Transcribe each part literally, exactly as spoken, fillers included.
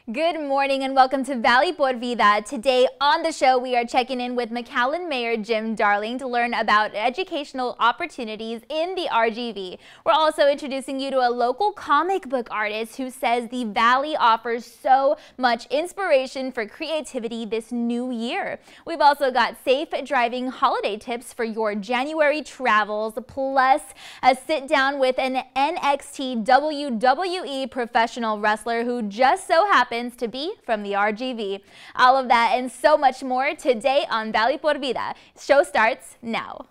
Good morning and welcome to Valley por Vida. Today on the show, we are checking in with McAllen Mayor Jim Darling to learn about educational opportunities in the R G V. We're also introducing you to a local comic book artist who says the Valley offers so much inspiration for creativity this new year. We've also got safe driving holiday tips for your January travels, plus a sit down with an N X T W W E professional wrestler who just so happens to be from the R G V. All of that and so much more today on Valley por Vida. Show starts now.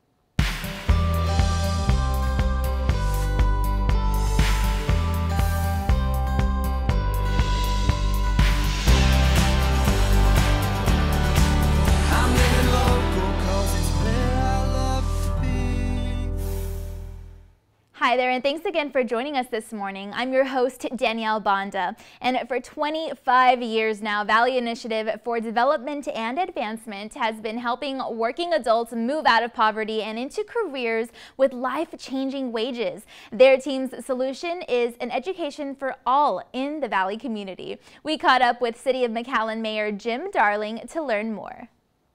Hi there, and thanks again for joining us this morning. I'm your host, Danielle Banda, and for twenty-five years now, Valley Initiative for Development and Advancement has been helping working adults move out of poverty and into careers with life-changing wages. Their team's solution is an education for all in the Valley community. We caught up with City of McAllen Mayor Jim Darling to learn more.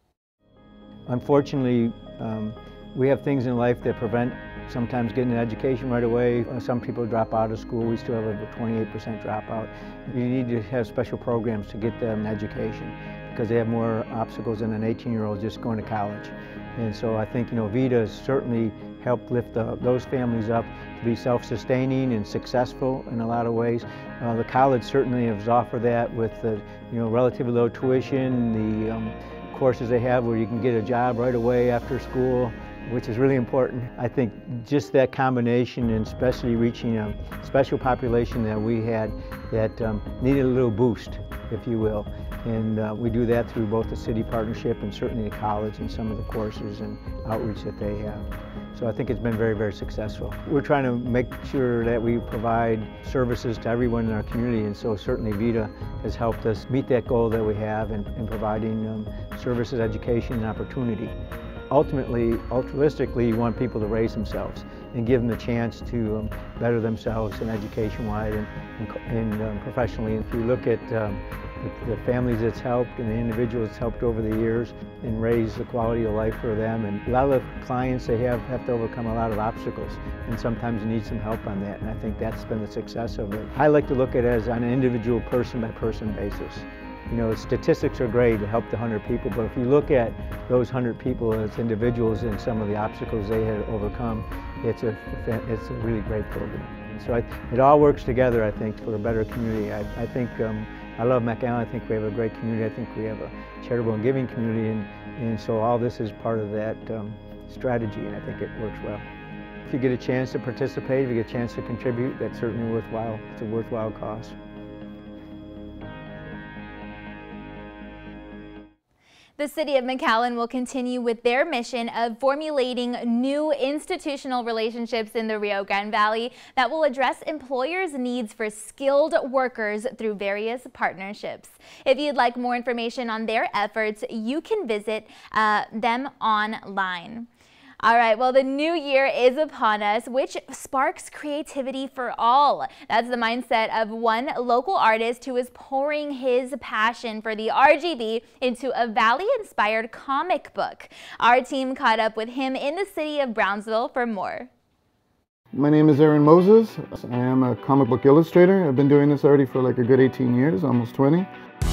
Unfortunately, um, we have things in life that prevent sometimes getting an education right away. Some people drop out of school. We still have a twenty-eight percent dropout. You need to have special programs to get them an education because they have more obstacles than an eighteen-year-old just going to college. And so I think, you know, Vida has certainly helped lift the, those families up to be self-sustaining and successful in a lot of ways. Uh, the college certainly has offered that with the, you know, relatively low tuition, the um, courses they have where you can get a job right away after school, which is really important. I think just that combination, and especially reaching a special population that we had that um, needed a little boost, if you will. And uh, we do that through both the city partnership and certainly the college and some of the courses and outreach that they have. So I think it's been very, very successful. We're trying to make sure that we provide services to everyone in our community, and so certainly Vida has helped us meet that goal that we have in, in providing um, services, education, and opportunity. Ultimately, altruistically, you want people to raise themselves and give them the chance to um, better themselves in education-wise and, and, and um, professionally. If you look at um, the, the families it's helped and the individuals it's helped over the years and raise the quality of life for them, and a lot of the clients they have have to overcome a lot of obstacles, and sometimes you need some help on that, and I think that's been the success of it. I like to look at it as on an individual person-by-person basis. You know, statistics are great to help the one hundred people, but if you look at those one hundred people as individuals and some of the obstacles they had overcome, it's a, it's a really great program. So I, it all works together, I think, for a better community. I, I think, um, I love McAllen. I think we have a great community. I think we have a charitable and giving community, and, and so all this is part of that um, strategy, and I think it works well. If you get a chance to participate, if you get a chance to contribute, that's certainly worthwhile. It's a worthwhile cause. The City of McAllen will continue with their mission of formulating new institutional relationships in the Rio Grande Valley that will address employers' needs for skilled workers through various partnerships. If you'd like more information on their efforts, you can visit uh, them online. All right, well, the new year is upon us, which sparks creativity for all. That's the mindset of one local artist who is pouring his passion for the R G V into a Valley-inspired comic book. Our team caught up with him in the city of Brownsville for more. My name is Aaron Moses. I am a comic book illustrator. I've been doing this already for like a good eighteen years, almost twenty.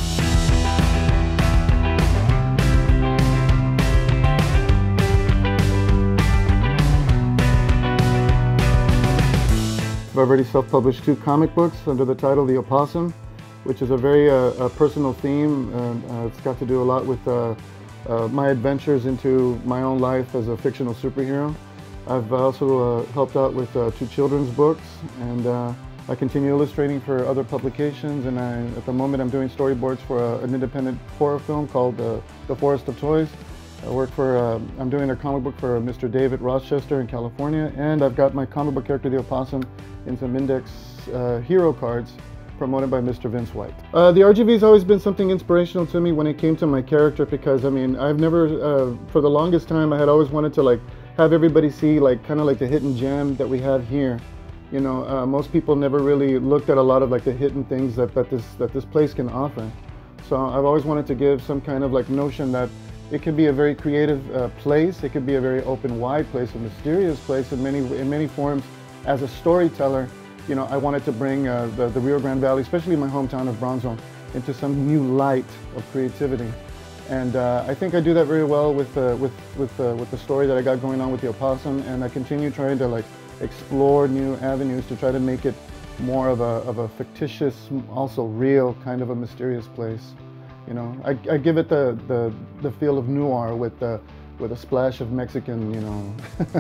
I've already self-published two comic books under the title The Opossum, which is a very uh, a personal theme. Uh, uh, it's got to do a lot with uh, uh, my adventures into my own life as a fictional superhero. I've also uh, helped out with uh, two children's books, and uh, I continue illustrating for other publications, and I, at the moment I'm doing storyboards for a, an independent horror film called uh, The Forest of Toys. I work for, uh, I'm doing a comic book for Mister David Rochester in California, and I've got my comic book character, the Opossum, in some index uh, hero cards promoted by Mister Vince White. Uh, the R G V has always been something inspirational to me when it came to my character, because I mean, I've never, uh, for the longest time, I had always wanted to like have everybody see like kind of like the hidden gem that we have here You know, uh, most people never really looked at a lot of like the hidden things that, that this that this place can offer. So I've always wanted to give some kind of like notion that it could be a very creative uh, place. It could be a very open, wide place, a mysterious place in many in many forms. As a storyteller, you know, I wanted to bring uh, the, the Rio Grande Valley, especially my hometown of Bronzeville, into some new light of creativity. And uh, I think I do that very well with uh, with with uh, with the story that I got going on with the opossum, and I continue trying to like explore new avenues to try to make it more of a of a fictitious, also real kind of a mysterious place. You know, I, I give it the, the the feel of noir with the with a splash of Mexican, you know,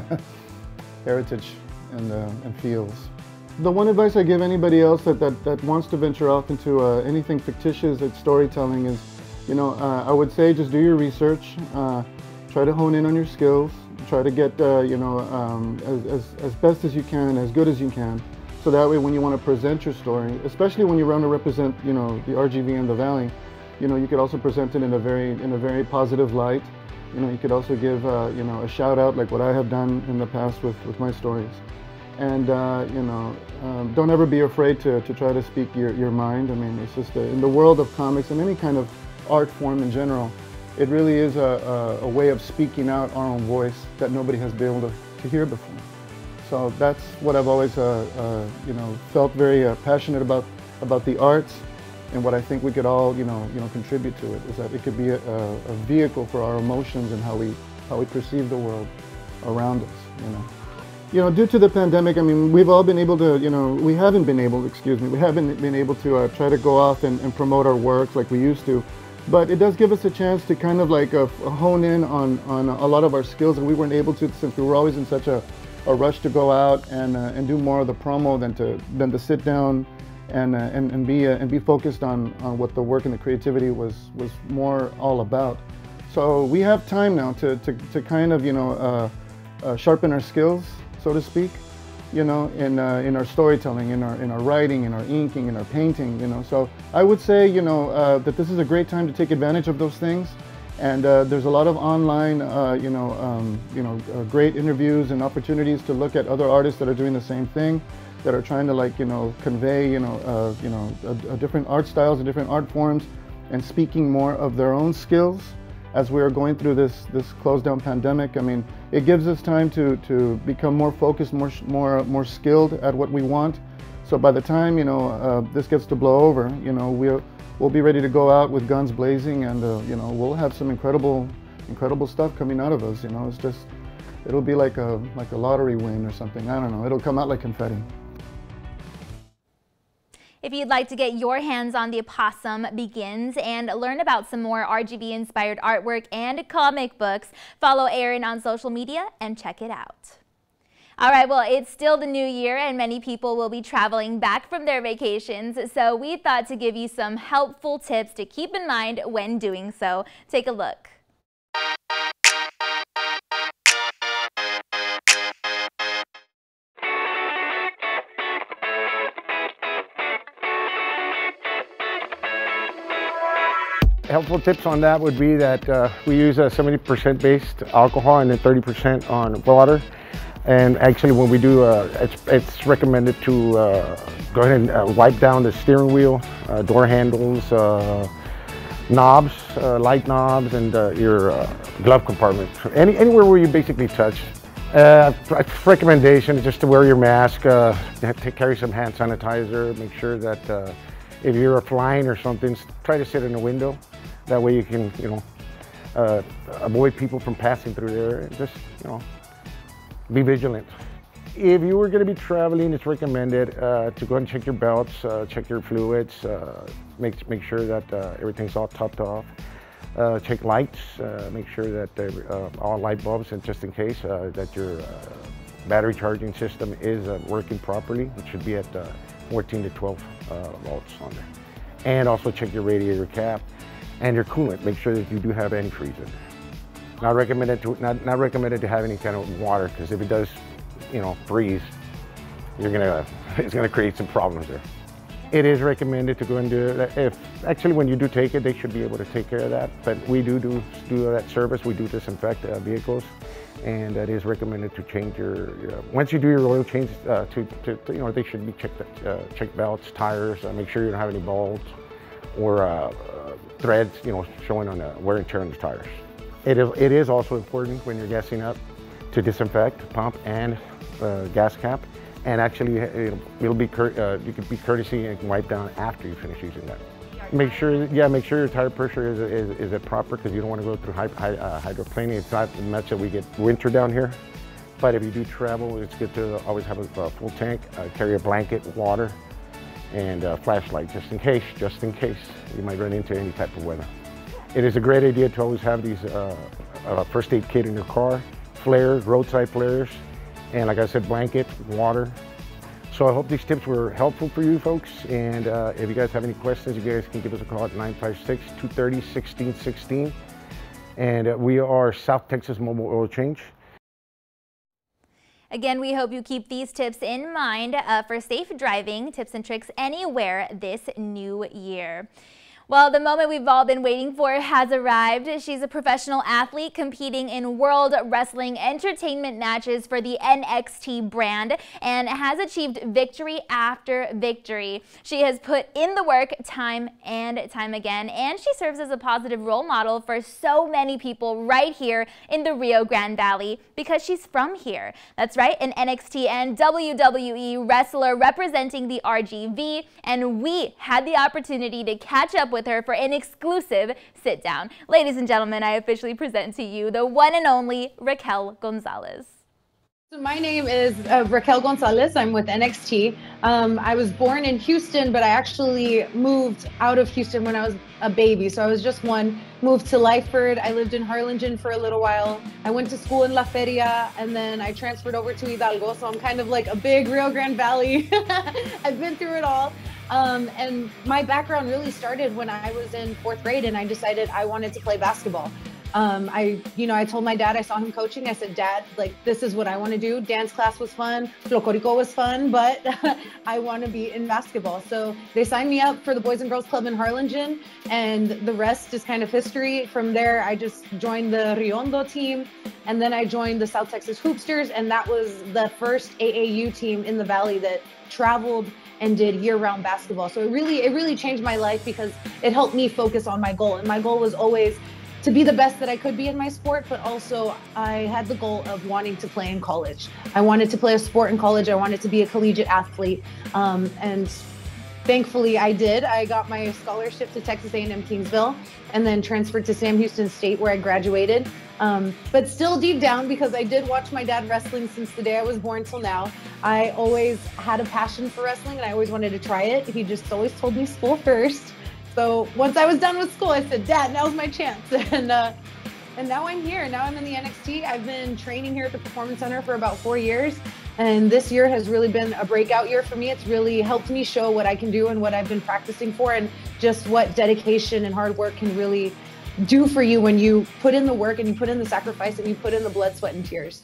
heritage and uh, and feels. The one advice I give anybody else that that, that wants to venture off into uh, anything fictitious at storytelling is, you know, uh, I would say just do your research, uh, try to hone in on your skills, try to get, uh, you know, um, as, as, as best as you can, as good as you can, so that way when you want to present your story, especially when you want to represent, you know, the R G V in the Valley, you know, you could also present it in a very, in a very positive light. You know, you could also give, uh, you know, a shout out like what I have done in the past with, with my stories. And, uh, you know, um, don't ever be afraid to, to try to speak your, your mind. I mean, it's just a, in the world of comics and any kind of art form in general, it really is a, a, a way of speaking out our own voice that nobody has been able to, to hear before. So that's what I've always, uh, uh, you know, felt very uh, passionate about, about the arts, and what I think we could all, you know, you know, contribute to it is that it could be a, a vehicle for our emotions and how we, how we perceive the world around us, you know. You know, due to the pandemic, I mean, we've all been able to, you know, we haven't been able, excuse me, we haven't been able to uh, try to go off and, and promote our work like we used to. But it does give us a chance to kind of like uh, hone in on, on a lot of our skills, and we weren't able to since we were always in such a, a rush to go out and, uh, and do more of the promo than to, than to sit down and, uh, and, and, be, uh, and be focused on, on what the work and the creativity was, was more all about. So we have time now to, to, to kind of, you know, uh, uh, sharpen our skills, so to speak, you know, in, uh, in our storytelling, in our, in our writing, in our inking, in our painting, you know. So I would say, you know, uh, that this is a great time to take advantage of those things. And uh, there's a lot of online, uh, you know, um, you know, uh, great interviews and opportunities to look at other artists that are doing the same thing, that are trying to like, you know, convey, you know, uh, you know, a, a different art styles and different art forms, and speaking more of their own skills as we are going through this this closed down pandemic. I mean, it gives us time to to become more focused, more more more skilled at what we want. So by the time, you know, uh, this gets to blow over, you know, we'll we'll be ready to go out with guns blazing, and uh, you know, we'll have some incredible incredible stuff coming out of us. You know, it's just, it'll be like a like a lottery win or something. I don't know. It'll come out like confetti. If you'd like to get your hands on The Opossum Begins and learn about some more R G V-inspired artwork and comic books, follow Aaron on social media and check it out. All right, well, it's still the new year and many people will be traveling back from their vacations, so we thought to give you some helpful tips to keep in mind when doing so. Take a look. Helpful tips on that would be that uh, we use a seventy percent based alcohol and then thirty percent on water. And actually when we do, uh, it's, it's recommended to uh, go ahead and uh, wipe down the steering wheel, uh, door handles, uh, knobs, uh, light knobs, and uh, your uh, glove compartment. Any, anywhere where you basically touch. Uh, recommendation is just to wear your mask, uh, to carry some hand sanitizer, make sure that uh, if you're flying or something, try to sit in a window. That way you can, you know, uh, avoid people from passing through there, and just, you know, be vigilant. If you were going to be traveling, it's recommended uh, to go and check your belts, uh, check your fluids, uh, make, make sure that uh, everything's all topped off. Uh, check lights, uh, make sure that uh, all light bulbs, and just in case uh, that your uh, battery charging system is uh, working properly. It should be at uh, fourteen to twelve uh, volts on there. And also check your radiator cap and your coolant. Make sure that you do have antifreeze in there. Not recommended to not, not recommended to have any kind of water, because if it does, you know, freeze, you're gonna it's gonna create some problems there. It is recommended to go and do that. If actually when you do take it, they should be able to take care of that. But we do do do that service. We do disinfect uh, vehicles, and it is recommended to change your, uh, once you do your oil change, uh, to, to, to, you know, they should be checked, uh, check belts, tires, uh, make sure you don't have any balls or uh, uh, threads, you know, showing on the wear and tear on the tires. It is, it is also important when you're gassing up to disinfect pump and uh, gas cap, and actually it'll, it'll be cur uh, you can be courtesy and wipe down after you finish using that. Make sure, yeah, make sure your tire pressure is is, is it proper, because you don't want to go through high, high, uh, hydroplaning. It's not much that we get winter down here, but if you do travel, it's good to always have a, a full tank, uh, carry a blanket, water, and a flashlight just in case, just in case you might run into any type of weather. It is a great idea to always have these uh, uh, first aid kit in your car, flares, roadside flares, and like I said, blanket, water. So I hope these tips were helpful for you folks, and uh, if you guys have any questions, you guys can give us a call at nine five six, two three zero, one six one six, and uh, we are South Texas Mobile Oil Change. Again, we hope you keep these tips in mind uh, for safe driving, tips and tricks anywhere this new year. Well, the moment we've all been waiting for has arrived. She's a professional athlete competing in World Wrestling Entertainment matches for the N X T brand and has achieved victory after victory. She has put in the work time and time again, and she serves as a positive role model for so many people right here in the Rio Grande Valley because she's from here. That's right, an N X T and W W E wrestler representing the R G V, and we had the opportunity to catch up with with her for an exclusive sit down. Ladies and gentlemen, I officially present to you the one and only Raquel Gonzalez. So my name is uh, Raquel Gonzalez. I'm with N X T. Um, I was born in Houston, but I actually moved out of Houston when I was a baby. So I was just one, moved to Lyford. I lived in Harlingen for a little while. I went to school in La Feria, and then I transferred over to Hidalgo. So I'm kind of like a big Rio Grande Valley. I've been through it all. Um, and my background really started when I was in fourth grade and I decided I wanted to play basketball. Um, I, you know, I told my dad, I saw him coaching. I said, Dad, like, this is what I want to do. Dance class was fun. Locorico was fun, but I want to be in basketball. So they signed me up for the Boys and Girls Club in Harlingen, and the rest is kind of history. From there, I just joined the Riondo team, and then I joined the South Texas Hoopsters, and that was the first A A U team in the Valley that traveled and did year-round basketball. So it really, it really changed my life because it helped me focus on my goal. And my goal was always to be the best that I could be in my sport, but also I had the goal of wanting to play in college. I wanted to play a sport in college. I wanted to be a collegiate athlete. Um, and thankfully I did. I got my scholarship to Texas A and M Kingsville and then transferred to Sam Houston State where I graduated. Um, but still deep down, because I did watch my dad wrestling since the day I was born till now, I always had a passion for wrestling and I always wanted to try it. He just always told me school first. So once I was done with school, I said, Dad, now's my chance. And uh, and now I'm here. Now I'm in the N X T. I've been training here at the Performance Center for about four years. And this year has really been a breakout year for me. It's really helped me show what I can do and what I've been practicing for, and just what dedication and hard work can really do for you when you put in the work and you put in the sacrifice and you put in the blood, sweat, and tears.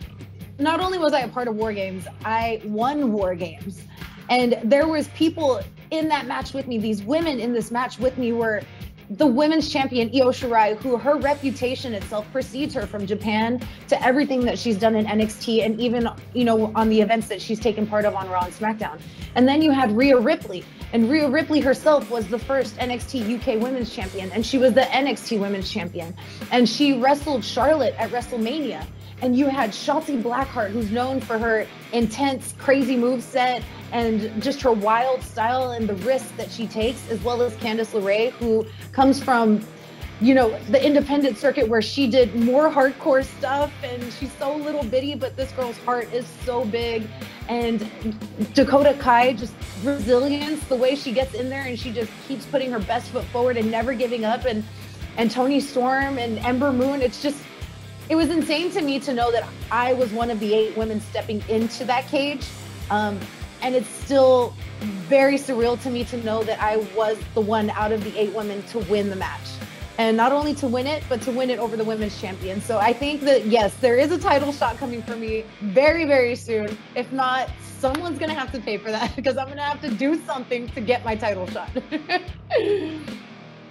Not only was I a part of War Games, I won War Games. And there was people in that match with me. These women in this match with me were the women's champion, Io Shirai, who her reputation itself precedes her from Japan to everything that she's done in N X T and even, you know, on the events that she's taken part of on Raw and SmackDown. And then you had Rhea Ripley. And Rhea Ripley herself was the first N X T U K women's champion, and she was the N X T women's champion. And she wrestled Charlotte at WrestleMania. And you had Shotzi Blackheart, who's known for her intense, crazy moveset and just her wild style and the risks that she takes, as well as Candice LeRae, who comes from, you know, the independent circuit where she did more hardcore stuff, and she's so little bitty, but this girl's heart is so big. And Dakota Kai, just resilience, the way she gets in there and she just keeps putting her best foot forward and never giving up. And, and Toni Storm and Ember Moon, it's just, it was insane to me to know that I was one of the eight women stepping into that cage. Um, and it's still very surreal to me to know that I was the one out of the eight women to win the match. And not only to win it, but to win it over the women's champion. So I think that, yes, there is a title shot coming for me very, very soon. If not, someone's going to have to pay for that because I'm going to have to do something to get my title shot.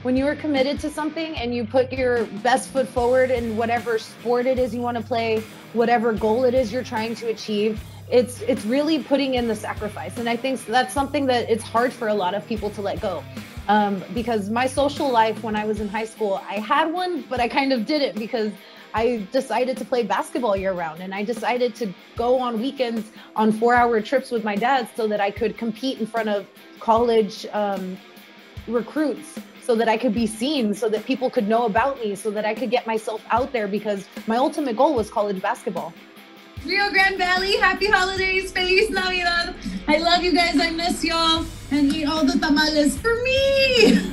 when you are committed to something and you put your best foot forward in whatever sport it is you want to play, whatever goal it is you're trying to achieve, it's it's really putting in the sacrifice. And I think that's something that it's hard for a lot of people to let go. Um, because my social life when I was in high school, I had one, but I kind of didn't because I decided to play basketball year round, and I decided to go on weekends on four hour trips with my dad so that I could compete in front of college um, recruits, so that I could be seen, so that people could know about me, so that I could get myself out there, because my ultimate goal was college basketball. Rio Grande Valley, happy holidays, Feliz Navidad. I love you guys, I miss y'all, and eat all the tamales for me.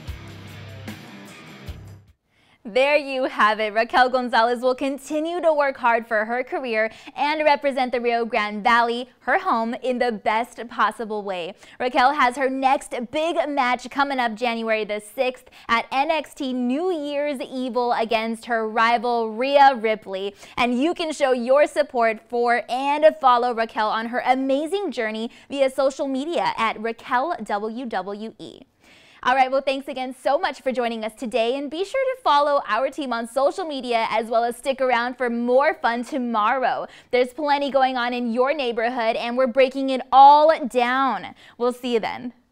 There you have it. Raquel Gonzalez will continue to work hard for her career and represent the Rio Grande Valley, her home, in the best possible way. Raquel has her next big match coming up January the sixth at N X T New Year's Evil against her rival Rhea Ripley. And you can show your support for and follow Raquel on her amazing journey via social media at Raquel W W E. All right, well, thanks again so much for joining us today, and be sure to follow our team on social media as well as stick around for more fun tomorrow. There's plenty going on in your neighborhood, and we're breaking it all down. We'll see you then.